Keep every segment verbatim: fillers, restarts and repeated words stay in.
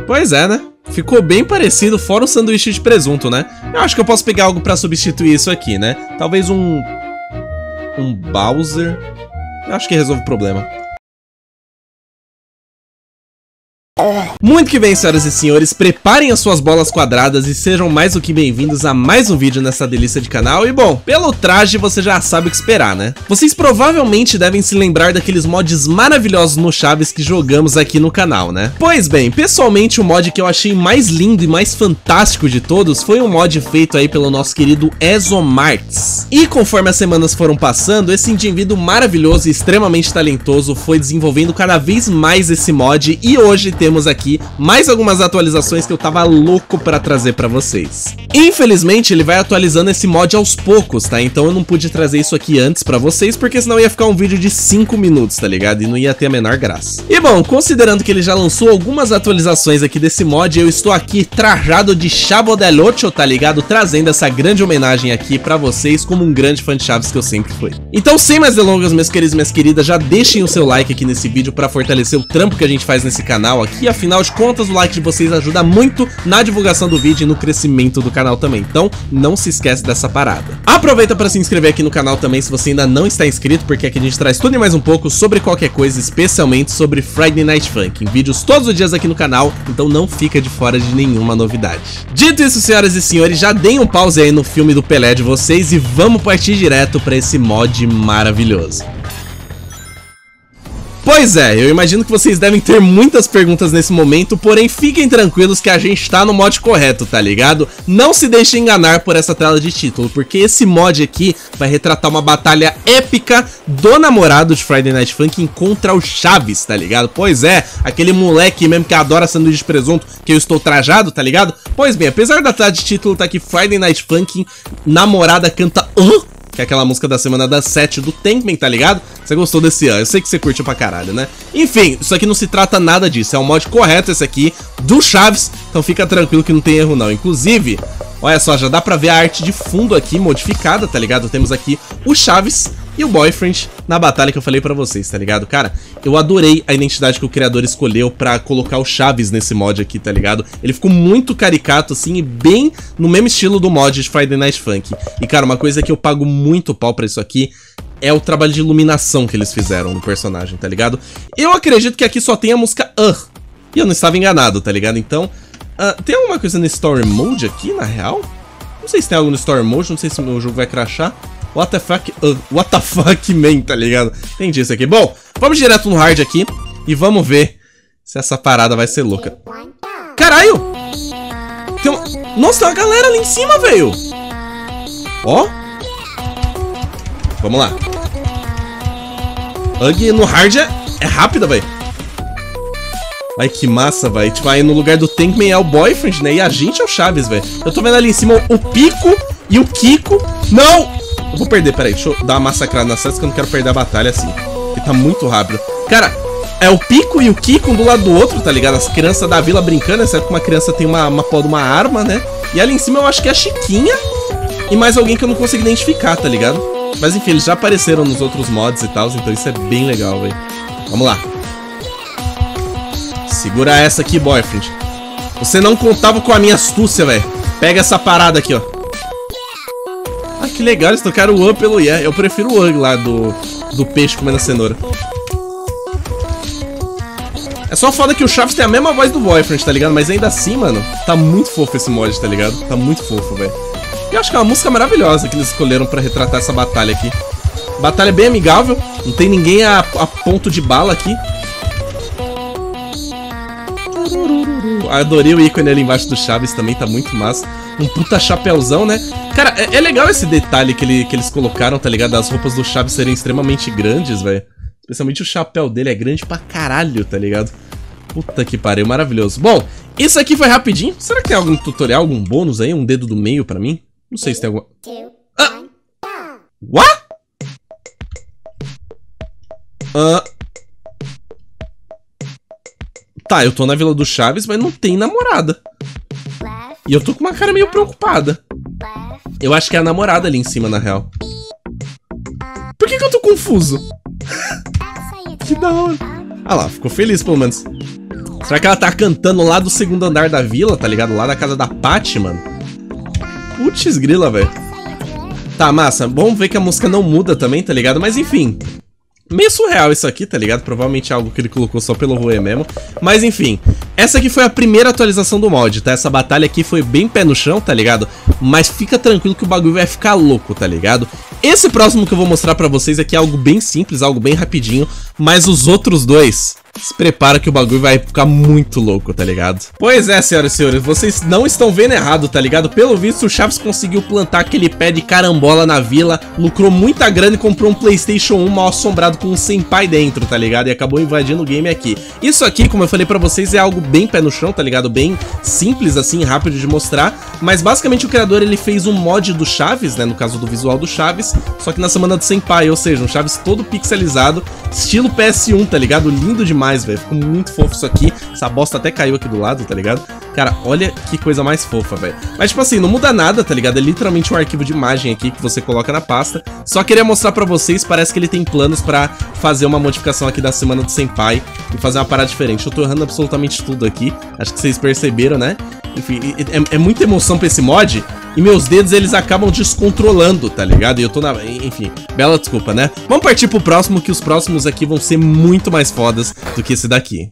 Pois é, né? Ficou bem parecido, fora o sanduíche de presunto, né? Eu acho que eu posso pegar algo pra substituir isso aqui, né? Talvez um... Um Bowser. Eu acho que resolve o problema. Muito que bem, senhoras e senhores, preparem as suas bolas quadradas e sejam mais do que bem-vindos a mais um vídeo nessa delícia de canal. E bom, pelo traje você já sabe o que esperar, né? Vocês provavelmente devem se lembrar daqueles mods maravilhosos no Chaves que jogamos aqui no canal, né? Pois bem, pessoalmente o mod que eu achei mais lindo e mais fantástico de todos foi um mod feito aí pelo nosso querido Exomarts. E conforme as semanas foram passando, esse indivíduo maravilhoso e extremamente talentoso foi desenvolvendo cada vez mais esse mod e hoje temos Temos aqui mais algumas atualizações que eu tava louco pra trazer pra vocês. Infelizmente ele vai atualizando esse mod aos poucos, tá? Então eu não pude trazer isso aqui antes pra vocês, porque senão ia ficar um vídeo de cinco minutos, tá ligado? E não ia ter a menor graça. E bom, considerando que ele já lançou algumas atualizações aqui desse mod, eu estou aqui trajado de Chavo del Ocho, tá ligado? Trazendo essa grande homenagem aqui pra vocês, como um grande fã de Chaves que eu sempre fui. Então sem mais delongas, meus queridos e minhas queridas, já deixem o seu like aqui nesse vídeo pra fortalecer o trampo que a gente faz nesse canal aqui. E afinal de contas, o like de vocês ajuda muito na divulgação do vídeo e no crescimento do canal também. Então, não se esquece dessa parada. Aproveita para se inscrever aqui no canal também se você ainda não está inscrito, porque aqui a gente traz tudo e mais um pouco sobre qualquer coisa, especialmente sobre Friday Night Funkin'. Vídeos todos os dias aqui no canal, então não fica de fora de nenhuma novidade. Dito isso, senhoras e senhores, já deem um pause aí no filme do Pelé de vocês e vamos partir direto para esse mod maravilhoso. Pois é, eu imagino que vocês devem ter muitas perguntas nesse momento, porém fiquem tranquilos que a gente tá no mod correto, tá ligado? Não se deixem enganar por essa tela de título, porque esse mod aqui vai retratar uma batalha épica do namorado de Friday Night Funkin' contra o Chaves, tá ligado? Pois é, aquele moleque mesmo que adora sanduíche de presunto que eu estou trajado, tá ligado? Pois bem, apesar da tela de título tá aqui Friday Night Funkin', namorada canta... Uh! Que é aquela música da semana das sete do Tankman, tá ligado? Você gostou desse ano, eu sei que você curte pra caralho, né? Enfim, isso aqui não se trata nada disso, é um mod correto esse aqui, do Chaves, então fica tranquilo que não tem erro não. Inclusive, olha só, já dá pra ver a arte de fundo aqui, modificada, tá ligado? Temos aqui o Chaves e o Boyfriend na batalha que eu falei pra vocês, tá ligado? Cara, eu adorei a identidade que o criador escolheu pra colocar o Chaves nesse mod aqui, tá ligado? Ele ficou muito caricato, assim, e bem no mesmo estilo do mod de Friday Night Funkin'. E, cara, uma coisa que eu pago muito pau pra isso aqui é o trabalho de iluminação que eles fizeram no personagem, tá ligado? Eu acredito que aqui só tem a música Uh, e eu não estava enganado, tá ligado? Então, uh, tem alguma coisa no Story Mode aqui, na real? Não sei se tem algo no Story Mode, não sei se o meu jogo vai crashar. What the fuck, uh, what the fuck, man, tá ligado? Entendi isso aqui. Bom, vamos direto no hard aqui e vamos ver se essa parada vai ser louca. Caralho! Tem uma... Nossa, tem uma galera ali em cima, velho! Ó! Vamos lá. Ugly no hard é, é rápida, velho. Ai, que massa, velho. Tipo, aí no lugar do Tankman é o Boyfriend, né? E a gente é o Chaves, velho. Eu tô vendo ali em cima o Pico e o Kiko. Não! Eu vou perder, peraí, deixa eu dar uma massacrada nas setas que eu não quero perder a batalha assim. Porque tá muito rápido. Cara, é o Pico e o Kiko um do lado do outro, tá ligado? As crianças da vila brincando, exceto que uma criança tem uma, uma pó de uma arma, né? E ali em cima eu acho que é a Chiquinha e mais alguém que eu não consigo identificar, tá ligado? Mas enfim, eles já apareceram nos outros mods e tal, então isso é bem legal, velho. Vamos lá. Segura essa aqui, Boyfriend. Você não contava com a minha astúcia, velho. Pega essa parada aqui, ó. Ah, que legal, eles trocaram o U pelo Yeah. Eu prefiro o U lá do, do peixe comendo a cenoura. É só foda que o Chaves tem a mesma voz do Boyfriend, tá ligado? Mas ainda assim, mano, tá muito fofo esse mod, tá ligado? Tá muito fofo, velho. E eu acho que é uma música maravilhosa que eles escolheram pra retratar essa batalha aqui. Batalha bem amigável, não tem ninguém a, a ponto de bala aqui. Adorei o ícone ali embaixo do Chaves também, tá muito massa. Um puta chapéuzão, né? Cara, é, é legal esse detalhe que, ele, que eles colocaram, tá ligado? As roupas do Chaves serem extremamente grandes, velho. Especialmente o chapéu dele é grande pra caralho, tá ligado? Puta que pariu, maravilhoso. Bom, isso aqui foi rapidinho. Será que tem algum tutorial, algum bônus aí? Um dedo do meio pra mim? Não sei se tem alguma... Ah! What? Ah... Tá, eu tô na Vila do Chaves, mas não tem namorada. E eu tô com uma cara meio preocupada. Eu acho que é a namorada ali em cima, na real. Por que que eu tô confuso? Que da hora. Ah lá, ficou feliz pelo menos. Será que ela tá cantando lá do segundo andar da vila, tá ligado? Lá da casa da Paty, mano. Putz grila, velho. Tá, massa. Vamos ver que a música não muda também, tá ligado? Mas enfim... Meio surreal isso aqui, tá ligado? Provavelmente é algo que ele colocou só pelo rolê mesmo. Mas enfim, essa aqui foi a primeira atualização do mod, tá? Essa batalha aqui foi bem pé no chão, tá ligado? Mas fica tranquilo que o bagulho vai ficar louco, tá ligado? Esse próximo que eu vou mostrar pra vocês aqui é algo bem simples, algo bem rapidinho. Mas os outros dois... Se prepara que o bagulho vai ficar muito louco, tá ligado? Pois é, senhoras e senhores, vocês não estão vendo errado, tá ligado? Pelo visto, o Chaves conseguiu plantar aquele pé de carambola na vila, lucrou muita grana e comprou um PlayStation um mal assombrado com um senpai dentro, tá ligado? E acabou invadindo o game aqui. Isso aqui, como eu falei pra vocês, é algo bem pé no chão, tá ligado? Bem simples, assim, rápido de mostrar. Mas basicamente o criador, ele fez um mod do Chaves, né? No caso do visual do Chaves, só que na semana do senpai, ou seja, um Chaves todo pixelizado, estilo P S um, tá ligado? Lindo demais, velho. Ficou muito fofo isso aqui. Essa bosta até caiu aqui do lado, tá ligado? Cara, olha que coisa mais fofa, velho. Mas, tipo assim, não muda nada, tá ligado? É literalmente um arquivo de imagem aqui que você coloca na pasta. Só queria mostrar pra vocês, parece que ele tem planos pra fazer uma modificação aqui da semana do senpai e fazer uma parada diferente. Eu tô errando absolutamente tudo aqui. Acho que vocês perceberam, né? Enfim, é, é muita emoção pra esse mod. E meus dedos, eles acabam descontrolando, tá ligado? E eu tô na... Enfim, bela desculpa, né? Vamos partir pro próximo, que os próximos aqui vão ser muito mais fodas do que esse daqui.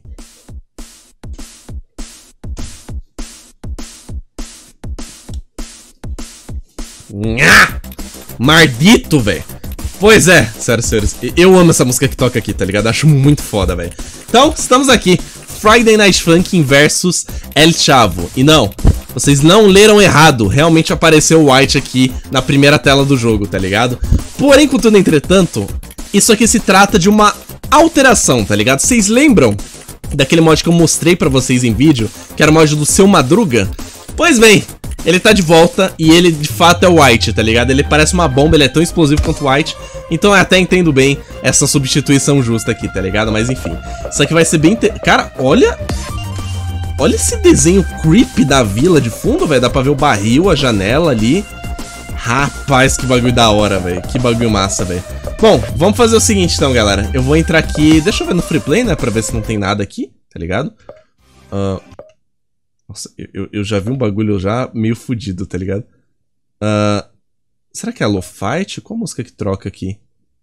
Nha! Mardito, velho. Pois é, senhoras e senhores, eu amo essa música que toca aqui, tá ligado? Acho muito foda, velho. Então, estamos aqui. Friday Night Funkin' versus El Chavo. E não... Vocês não leram errado, realmente apareceu o White aqui na primeira tela do jogo, tá ligado? Porém, contudo, entretanto, isso aqui se trata de uma alteração, tá ligado? Vocês lembram daquele mod que eu mostrei pra vocês em vídeo, que era o mod do Seu Madruga? Pois bem, ele tá de volta e ele de fato é o White, tá ligado? Ele parece uma bomba, ele é tão explosivo quanto o White, então eu até entendo bem essa substituição justa aqui, tá ligado? Mas enfim, isso aqui vai ser bem... Te... Cara, olha... Olha esse desenho creepy da vila de fundo, velho. Dá pra ver o barril, a janela ali. Rapaz, que bagulho da hora, velho. Que bagulho massa, velho. Bom, vamos fazer o seguinte então, galera. Eu vou entrar aqui... Deixa eu ver no free play, né? Pra ver se não tem nada aqui, tá ligado? Uh... Nossa, eu, eu já vi um bagulho já meio fudido, tá ligado? Uh... Será que é a Lo-Fight? Qual música que troca aqui?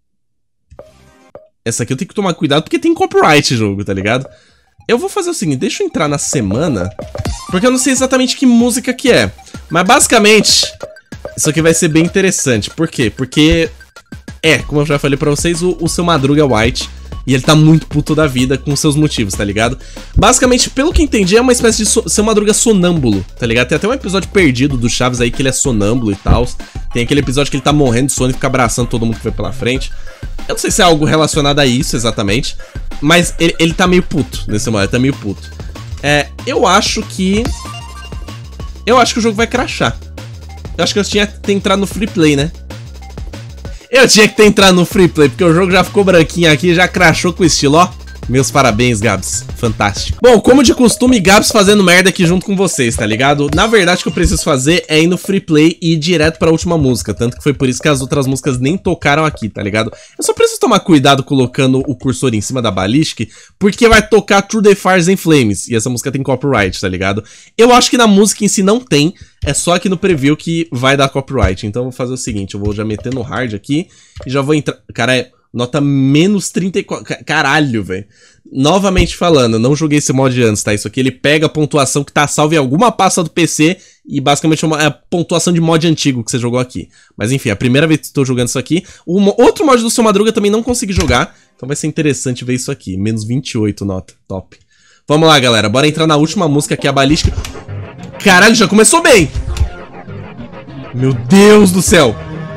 Essa aqui eu tenho que tomar cuidado porque tem copyright jogo, tá ligado? Eu vou fazer o seguinte, deixa eu entrar na semana, porque eu não sei exatamente que música que é. Mas basicamente, isso aqui vai ser bem interessante. Por quê? Porque, é, como eu já falei pra vocês, o, o Seu Madruga é White. E ele tá muito puto da vida com seus motivos, tá ligado? Basicamente, pelo que entendi, é uma espécie de so Seu Madruga sonâmbulo, tá ligado? Tem até um episódio perdido do Chaves aí que ele é sonâmbulo e tal. Tem aquele episódio que ele tá morrendo de sono e fica abraçando todo mundo que vai pela frente. Eu não sei se é algo relacionado a isso exatamente, mas ele, ele tá meio puto nesse momento, ele tá meio puto. É, eu acho que... Eu acho que o jogo vai crashar. Eu acho que eu tinha que ter entrado no free play, né? Eu tinha que ter entrado no free play, porque o jogo já ficou branquinho aqui, já crashou com estilo, ó. Meus parabéns, Gabs. Fantástico. Bom, como de costume, Gabs fazendo merda aqui junto com vocês, tá ligado? Na verdade, o que eu preciso fazer é ir no free play e ir direto pra última música. Tanto que foi por isso que as outras músicas nem tocaram aqui, tá ligado? Eu só preciso tomar cuidado colocando o cursor em cima da Ballistic, porque vai tocar Through the Fires and Flames. E essa música tem copyright, tá ligado? Eu acho que na música em si não tem. É só aqui no preview que vai dar copyright. Então eu vou fazer o seguinte, eu vou já meter no hard aqui e já vou entrar... Cara, é... Nota menos trinta e quatro. Caralho, velho. Novamente falando, não joguei esse mod antes, tá? Isso aqui ele pega a pontuação que tá salva em alguma pasta do P C e basicamente é, uma, é a pontuação de mod antigo que você jogou aqui. Mas enfim, é a primeira vez que estou jogando isso aqui. O outro mod do Seu Madruga também não consegui jogar, então vai ser interessante ver isso aqui. Menos vinte e oito nota. Top. Vamos lá, galera. Bora entrar na última música que é a Ballistic. Caralho, já começou bem! Meu Deus do céu!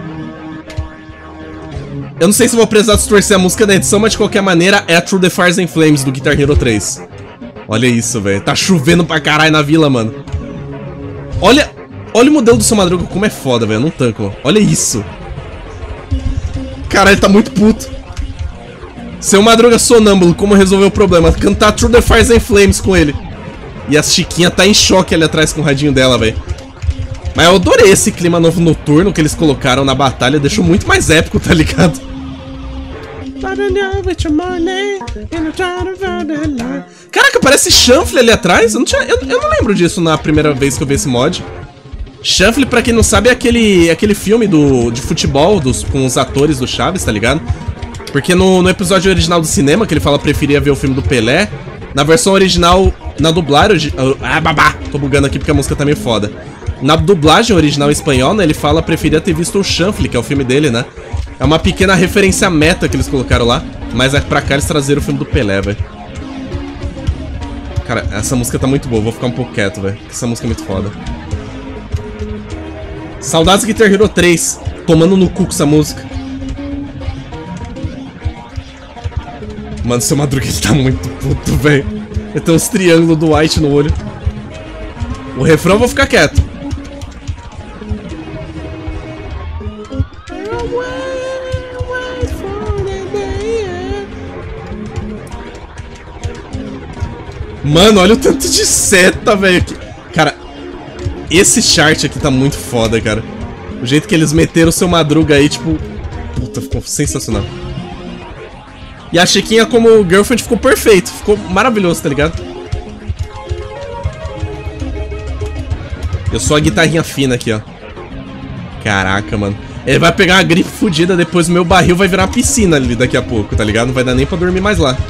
Eu não sei se vou precisar distorcer a música da edição, mas de qualquer maneira é a Through the Fires and Flames do Guitar Hero três. Olha isso, velho. Tá chovendo pra caralho na vila, mano. Olha, olha o modelo do Seu Madruga, como é foda, velho. Não tanco. Olha isso. Caralho, ele tá muito puto. Seu Madruga sonâmbulo, como resolveu o problema? Cantar Through the Fires and Flames com ele. E a Chiquinha tá em choque ali atrás com o radinho dela, velho. Mas eu adorei esse clima novo noturno que eles colocaram na batalha. Deixou muito mais épico, tá ligado? Caraca, parece chanfle ali atrás. Eu não, tinha, eu, eu não lembro disso na primeira vez que eu vi esse mod. Chanfle, pra quem não sabe, é aquele, aquele filme do, de futebol dos, com os atores do Chaves, tá ligado? Porque no, no episódio original do cinema, que ele fala que preferia ver o filme do Pelé, na versão original, na dublagem... Ah, babá! Tô bugando aqui porque a música tá meio foda. Na dublagem original em espanhol, né, ele fala que preferia ter visto o Chanfle, que é o filme dele, né? É uma pequena referência meta que eles colocaram lá, mas é pra cá eles trazeram o filme do Pelé, velho. Cara, essa música tá muito boa, vou ficar um pouco quieto, velho. Essa música é muito foda. Saudades Guitar Hero três, tomando no cu com essa música. Mano, seu Madruga ele tá muito puto, velho. Ele tem uns triângulos do White no olho. O refrão eu vou ficar quieto. Mano, olha o tanto de seta, velho. Cara, esse chart aqui tá muito foda, cara. O jeito que eles meteram o seu Madruga aí, tipo... Puta, ficou sensacional. E a Chiquinha como girlfriend ficou perfeito. Ficou maravilhoso, tá ligado? Eu sou a guitarrinha fina aqui, ó. Caraca, mano. Ele vai pegar uma gripe fodida, depois o meu barril vai virar uma piscina ali daqui a pouco, tá ligado? Não vai dar nem pra dormir mais lá.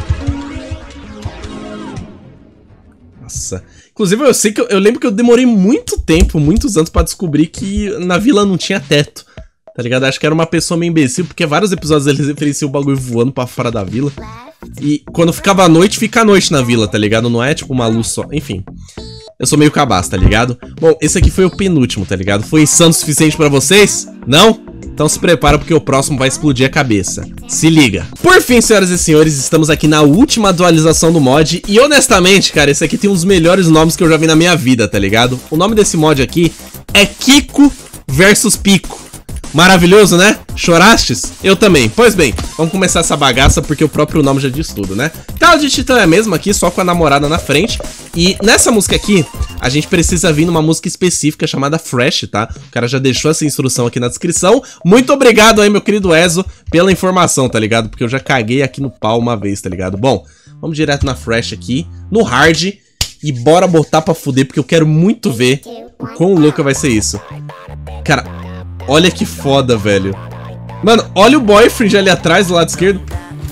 Nossa. Inclusive, eu sei que eu, eu lembro que eu demorei muito tempo, muitos anos pra descobrir que na vila não tinha teto. Tá ligado? Acho que era uma pessoa meio imbecil, porque vários episódios eles referenciam o bagulho voando pra fora da vila. E quando ficava à noite, fica à noite na vila, tá ligado? Não é tipo uma luz só. Enfim. Eu sou meio cabaço, tá ligado? Bom, esse aqui foi o penúltimo, tá ligado? Foi insano o suficiente pra vocês? Não? Então se prepara porque o próximo vai explodir a cabeça. Se liga. Por fim, senhoras e senhores, estamos aqui na última atualização do mod. E honestamente, cara, esse aqui tem um dos melhores nomes que eu já vi na minha vida, tá ligado? O nome desse mod aqui é Kiko versus Pico. Maravilhoso, né? Chorastes? Eu também. Pois bem, vamos começar essa bagaça porque o próprio nome já diz tudo, né? Tela de Titã é a mesma aqui, só com a namorada na frente. E nessa música aqui, a gente precisa vir numa música específica chamada Fresh, tá? O cara já deixou essa instrução aqui na descrição. Muito obrigado aí, meu querido Ezo, pela informação, tá ligado? Porque eu já caguei aqui no pau uma vez, tá ligado? Bom, vamos direto na Fresh aqui, no Hard. E bora botar pra fuder, porque eu quero muito ver o quão louca vai ser isso. Cara... Olha que foda, velho. Mano, olha o boyfriend ali atrás, do lado esquerdo.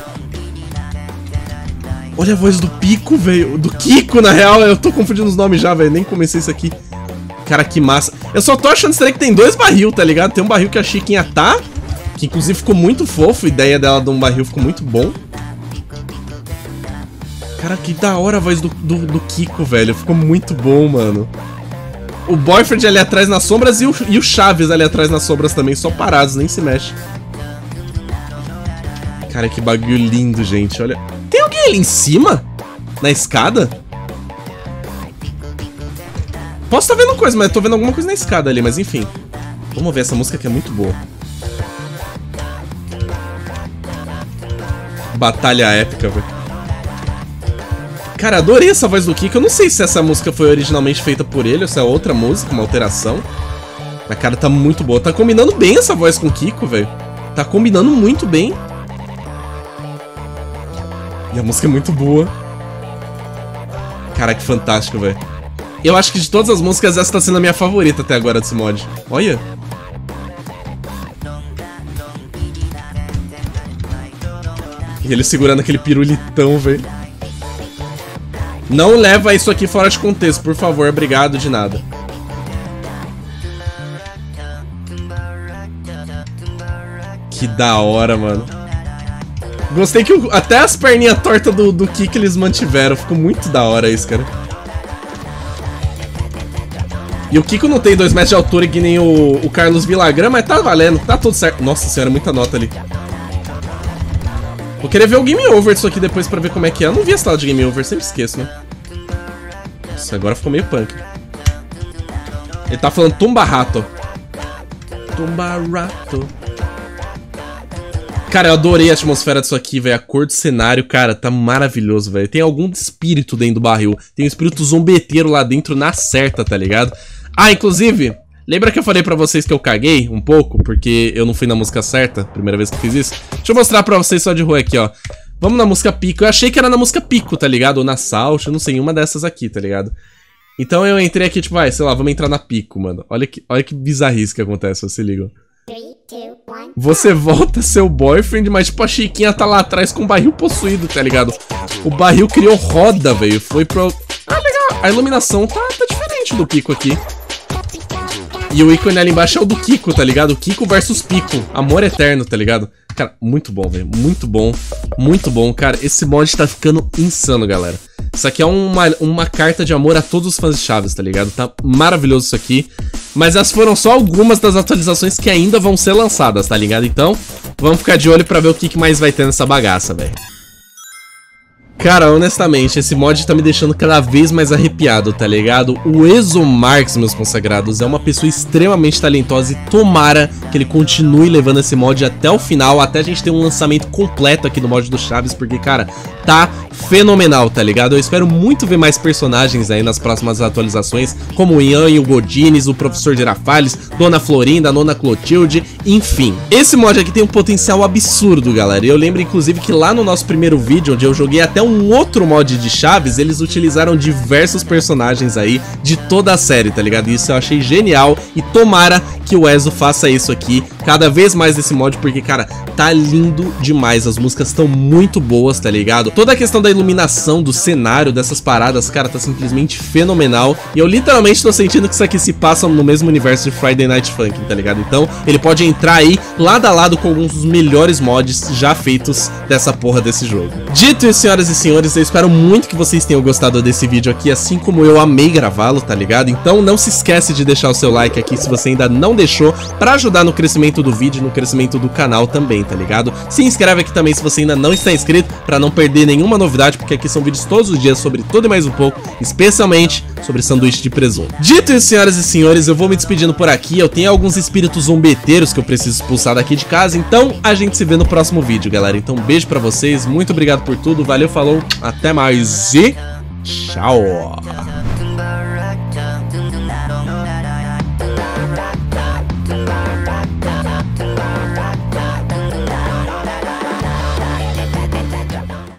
Olha a voz do Pico, velho. Do Kiko, na real. Eu tô confundindo os nomes já, velho. Nem comecei isso aqui. Cara, que massa. Eu só tô achando estranho que tem dois barril, tá ligado? Tem um barril que a Chiquinha tá, que inclusive ficou muito fofo. A ideia dela de um barril ficou muito bom. Cara, que da hora a voz do, do, do Kiko, velho. Ficou muito bom, mano. O boyfriend ali atrás nas sombras e o, e o Chaves ali atrás nas sombras também, só parados, nem se mexe. Cara, que bagulho lindo, gente, olha. Tem alguém ali em cima? Na escada? Posso estar vendo coisa, mas eu tô vendo alguma coisa na escada ali, mas enfim. Vamos ver essa música que é muito boa. Batalha épica, velho. Cara, adorei essa voz do Kiko. Eu não sei se essa música foi originalmente feita por ele ou se é outra música, uma alteração. Mas, cara, tá muito boa. Tá combinando bem essa voz com o Kiko, velho. Tá combinando muito bem. E a música é muito boa. Cara, que fantástico, velho. Eu acho que de todas as músicas, essa tá sendo a minha favorita até agora desse mod. Olha. E ele segurando aquele pirulitão, velho. Não leva isso aqui fora de contexto, por favor. Obrigado de nada. Que da hora, mano. Gostei que o, até as perninhas tortas do, do Kiko eles mantiveram. Ficou muito da hora isso, cara. E o Kiko não tem dois metros de altura que nem o, o Carlos Villagrán, mas tá valendo. Tá tudo certo. Nossa senhora, muita nota ali. Vou querer ver o game over disso aqui depois pra ver como é que é. Eu não vi essa tela de game over, sempre esqueço, né? Nossa, agora ficou meio punk. Ele tá falando tumba rato. Tumba rato. Cara, eu adorei a atmosfera disso aqui, velho. A cor do cenário, cara, tá maravilhoso, velho. Tem algum espírito dentro do barril. Tem um espírito zombeteiro lá dentro na certa, tá ligado? Ah, inclusive, Lembra que eu falei pra vocês que eu caguei um pouco? Porque eu não fui na música certa, primeira vez que eu fiz isso. Deixa eu mostrar pra vocês só de rua aqui, ó. Vamos na música Pico. Eu achei que era na música Pico, tá ligado? Ou na Salt, eu não sei, uma dessas aqui, tá ligado? Então eu entrei aqui, tipo, vai, sei lá, vamos entrar na Pico, mano. Olha que, olha que bizarrice que acontece, você liga. Você volta seu boyfriend, mas tipo, a Chiquinha tá lá atrás com o barril possuído, tá ligado? O barril criou roda, velho. Foi pro... Ah, legal. A iluminação tá, tá diferente do Pico aqui. E o ícone ali embaixo é o do Kiko, tá ligado? Kiko versus Pico. Amor eterno, tá ligado? Cara, muito bom, velho. Muito bom. Muito bom. Cara, esse mod tá ficando insano, galera. Isso aqui é uma, uma carta de amor a todos os fãs de Chaves, tá ligado? Tá maravilhoso isso aqui. Mas essas foram só algumas das atualizações que ainda vão ser lançadas, tá ligado? Então, vamos ficar de olho pra ver o que, que mais vai ter nessa bagaça, velho. Cara, honestamente, esse mod tá me deixando cada vez mais arrepiado, tá ligado? O Exomarx, meus consagrados, é uma pessoa extremamente talentosa e tomara que ele continue levando esse mod até o final, até a gente ter um lançamento completo aqui no mod do Chaves, porque, cara, tá fenomenal, tá ligado? Eu espero muito ver mais personagens aí nas próximas atualizações, como o Ian e o Godines, o Professor Girafales, Dona Florinda, Nona Clotilde, enfim. Esse mod aqui tem um potencial absurdo, galera, e eu lembro, inclusive, que lá no nosso primeiro vídeo, onde eu joguei até um um outro mod de Chaves, eles utilizaram diversos personagens aí de toda a série, tá ligado? Isso eu achei genial e tomara que o Ezo faça isso aqui cada vez mais desse mod, porque, cara, tá lindo demais, as músicas estão muito boas, tá ligado? Toda a questão da iluminação, do cenário, dessas paradas, cara, tá simplesmente fenomenal, e eu literalmente tô sentindo que isso aqui se passa no mesmo universo de Friday Night Funkin', tá ligado? Então, ele pode entrar aí lado a lado com alguns dos melhores mods já feitos dessa porra desse jogo. Dito isso, senhoras e senhores, eu espero muito que vocês tenham gostado desse vídeo aqui, assim como eu amei gravá-lo, tá ligado? Então não se esquece de deixar o seu like aqui se você ainda não deixou, pra ajudar no crescimento do vídeo, no crescimento do canal também, tá ligado? Se inscreve aqui também se você ainda não está inscrito, pra não perder nenhuma novidade, porque aqui são vídeos todos os dias sobre tudo e mais um pouco, especialmente sobre sanduíche de presunto. Dito isso, senhoras e senhores, eu vou me despedindo por aqui, eu tenho alguns espíritos zombeteiros que eu preciso expulsar daqui de casa, então a gente se vê no próximo vídeo, galera. Então um beijo pra vocês, muito obrigado por tudo, valeu, falou, até mais e tchau!